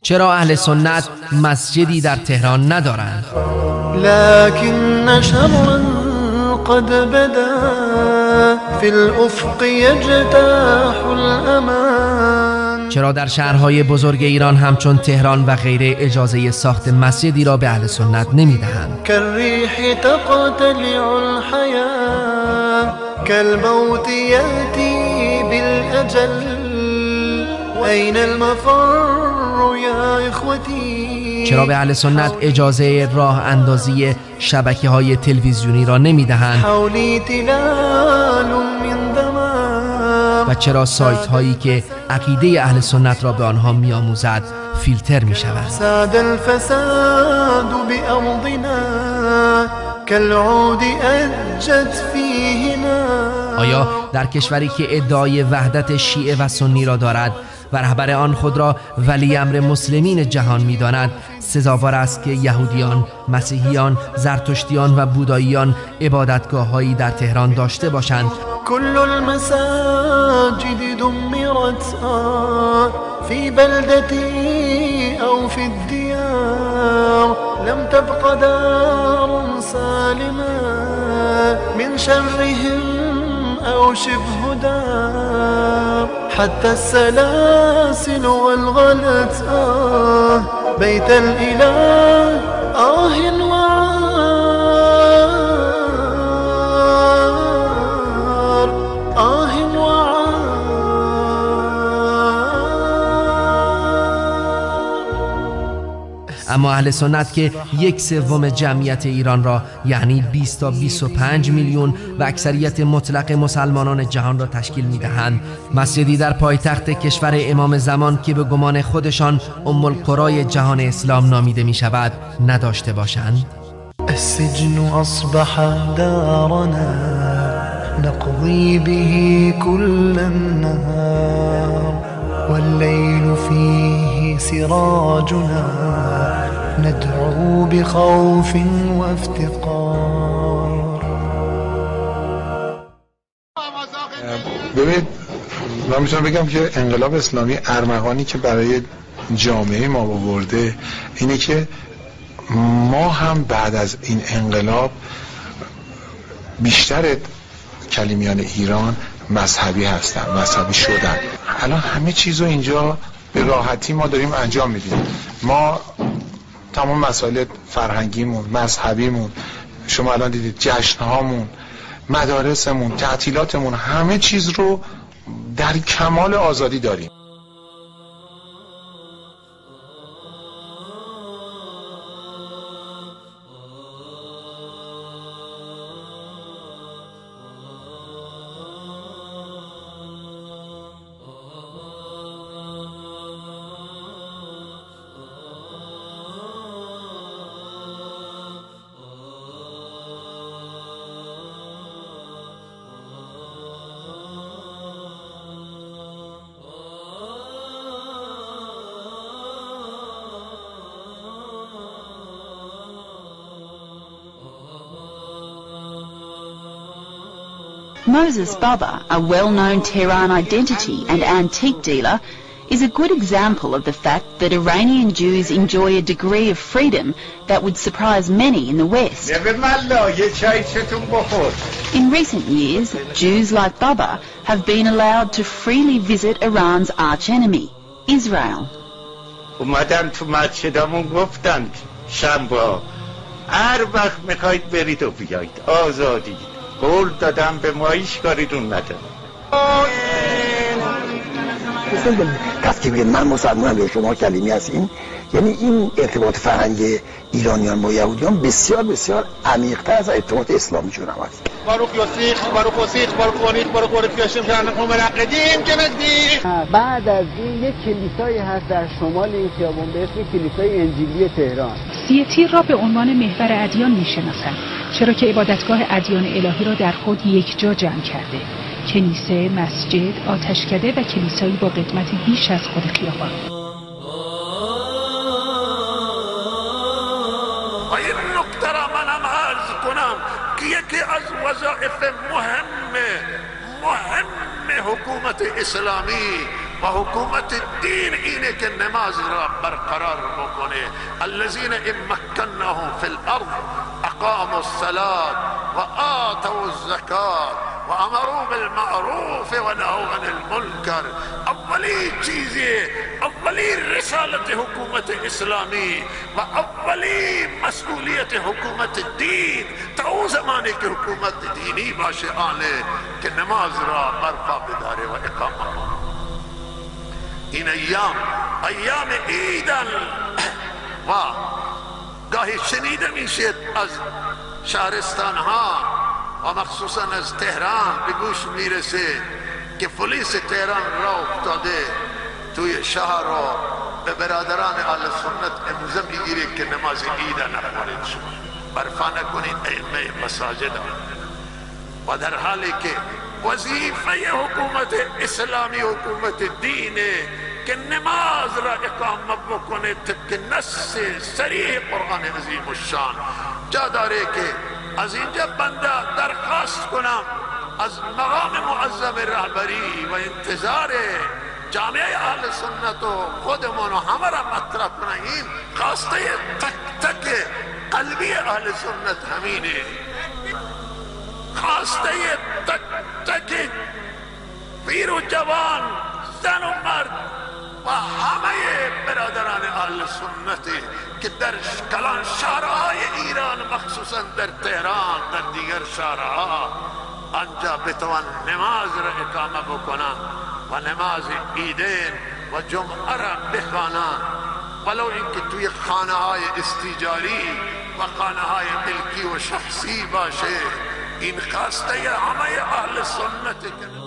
چرا اهل سنت مسجدی در تهران ندارند؟ لكن شرا قد بدا في الافق يجتاح الامان. چرا در شهرهای بزرگ ایران همچون تهران و غیره اجازه ساخت مسجدی را به اهل سنت نمیدهند؟ كالريح تقتلع الحياة كالموت يأتي بالأجل أين المفر يا إخوتي. چرا به اهل سنت اجازه راه اندازی شبکه‌های تلویزیونی را نمیدهند؟ حولی تلال من دمام. و چرا سایت هایی که عقیده اهل سنت را به آنها میآموزد فیلتر می شود؟ ساد الفساد بأرضنا كالعود أجت فيهنا. آیا در کشوری که ادعای وحدت شیعه و سنی را دارد و رهبر آن خود را ولی امر مسلمین جهان می داند سزاوار است که یهودیان، مسیحیان، زرتشتیان و بوداییان عبادتگاه‌هایی در تهران داشته باشند؟ كل المساجد دمرت في بلدتي أو في الديار لم تبق دار سالمة من شرهم أو شبه دار حتى السلاسل والغلت بيت الإله اما اهل سنت که 1/3 جمعیت ایران را یعنی 20 تا 25 میلیون و اکثریت مطلق مسلمانان جهان را تشکیل می‌دهند، مسجدی در پایتخت کشور امام زمان که به گمان خودشان ام القرای جهان اسلام نامیده می‌شود نداشته باشند؟ السجن أصبح دارنا نقضي به كل النهار والليل فيه سراجنا ندعو بخوف وافتقار. ببینید من میتونم بگم که انقلاب اسلامی ارمغانی که برای جامعه ما آورده اینه که ما هم بعد از این انقلاب بیشتر کلیمیان ایران مذهبی هستن، مذهبی شدن. الان همه چیزو اینجا به راحتی ما داریم انجام میدیم. ما تمام مسائل فرهنگیمون، مذهبیمون، شما الان دیدید جشنهامون، مدارسمون، تعطیلاتمون، همه چیز رو در کمال آزادی داریم. Moses Baba, a well-known Tehran identity and antique dealer, is a good example of the fact that Iranian Jews enjoy a degree of freedom that would surprise many in the West. In recent years, Jews like Baba have been allowed to freely visit Iran's arch-enemy, Israel. اومدن تو مسجدامون گفتند شنبه هر وقت میخواید برید و بیایید، آزادی. قول دادم به ما هیچ کاریتون ندارم. کسی بگه من مسلمانم یا شما کلیمی هستین، یعنی این ارتباط فرهنگ ایرانیان با یهودیان بسیار بسیار عمیق‌تر از ارتباط اسلامی شون هم هست. بعد از این یک کلیسایی هست در شمال این خیابان به اسم کلیسای انجیلی تهران. سیه را به عنوان محور ادیان میشناسند، چرا که عبادتگاه ادیان الهی را در خود یک جا جمع کرده. کنیسه، مسجد، آتشکده و کلیسایی با قدمت بیش از خود خیابان. این نکته را منم عرض کنم که یکی از وظایف مهم حکومت اسلامی و حکومت دین اینه که نماز را برقرار بکنه. الذین ان مکناهم فی الارض اقاموا الصلاة و آتوا الزکات و امروا بالمعروف و نهوا عن المنکر. اولین چیزی، اولین رسالت حکومت اسلامی و اولین مسئولیت حکومت دین تا اون زمانی که حکومت دینی باشه آنه که نماز را برپا بداره و اقامه. این ایام عیدن و گاهی شنیده میشد از شهرستان ها و مخصوصا از تهران به گوش میرسه که پلیس تهران را افتاده توی شهر را به برادران اهل سنت امضا میگیره که نماز عید نخوانید، شما برپا نکنید ائمه مساجد. و در حالی که وظیفه حکومت اسلامی حکومت دینه که نماز را اقامه بکنه طبق نص صریح قرآن عظیم الشان. جا داره که از اینجا بنده درخواست کنم از مقام معظم رهبری و انتظار جامعه اهل سنت و خودمون و همه را مطرح کنیم. خواسته تک تک قلبی اهل سنت همینه، خواسته تک تک پیر و جوان، زن و مرد و همه برادران اهل سنتی که در کلان شهرهای ایران مخصوصا در تهران در دیگر شهرها آنجا بتوان نماز را اقامه بکنن و نماز عیدین و جمعه را بخوانن، ولو اینکه توی خانه های استیجاری و خانه های ملکی و شخصی باشه. این خواسته همه اهل سنت که